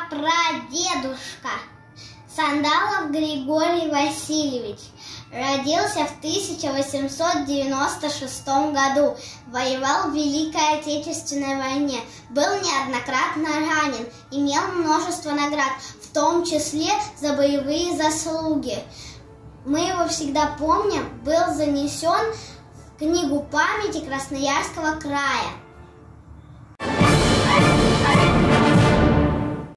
прапрадедушка Сандалов Григорий Васильевич родился в 1896 году, воевал в Великой Отечественной войне, был неоднократно ранен, имел множество наград, в том числе за боевые заслуги. Мы его всегда помним, был занесен в Книгу памяти Красноярского края.